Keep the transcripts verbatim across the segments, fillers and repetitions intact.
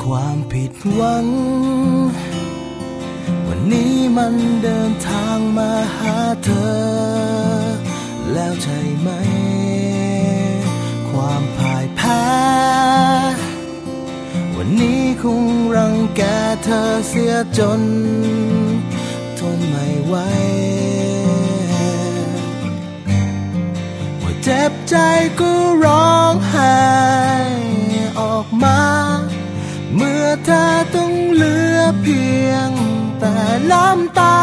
ความผิดหวังวันนี้มันเดินทางมาหาเธอแล้วใช่ไหมความพ่ายแพ้วันนี้คงรังแกเธอเสียจนทนไม่ไหวว่าเจ็บใจก็ร้องไห้ออกมาเมื่อเธอต้องเหลือเพียงแต่น้ำตา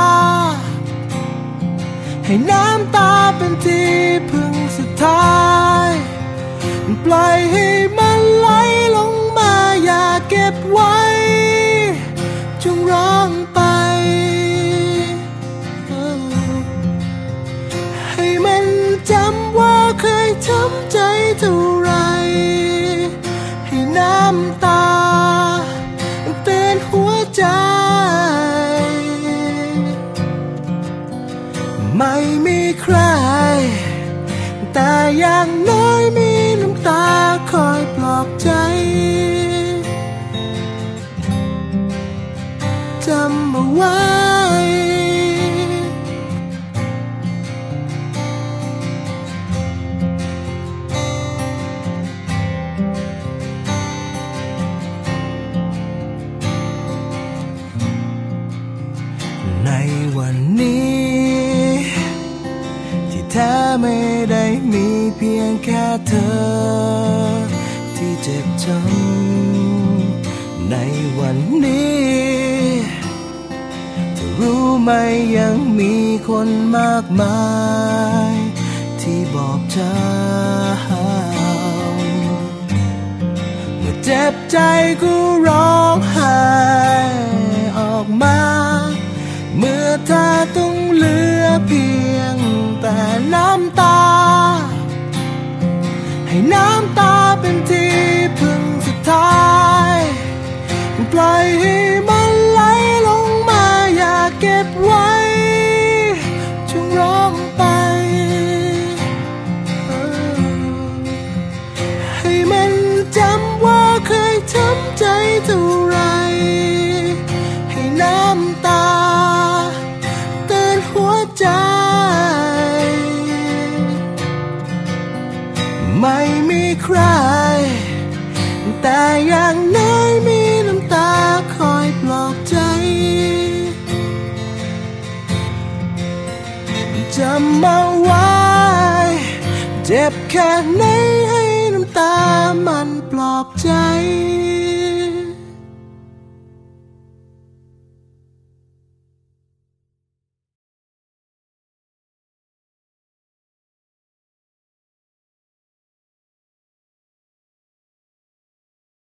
ให้น้ำตาเป็นที่พึ่งสุดท้ายปล่อยให้มันไหลลงมาอย่าเก็บไว้จงร้องไปให้มันจำว่าเคยช้ำใจเท่าไรให้น้ำตาเตือนหัวใจไม่มีใครแต่อย่างน้อยมีน้ำตาคอยปลอบใจจำเอาไว้ในวันนี้ที่แท้ไม่ได้มีเพียงแค่เธอที่เจ็บช้ำในวันนี้เธอรู้ไหมยังมีคนมากมายที่บอบช้ำเมื่อเจ็บใจก็ร้องไห้ออกมาเมื่อเธอต้องเหลือเพียงแต่น้ำตาให้น้ำตาเป็นที่พึ่งสุดท้ายปล่อยให้มันไหลลงมาอย่าเก็บไว้จงร้องไปให้มันจำว่าเคยช้ำใจเท่าไรให้น้ำตาเตือนหัวใจไม่มีใครแต่อย่างน้อยมีน้ำตาคอยปลอบใจจำเอาไว้เจ็บแค่ไหนให้น้ำตามันปลอบใจ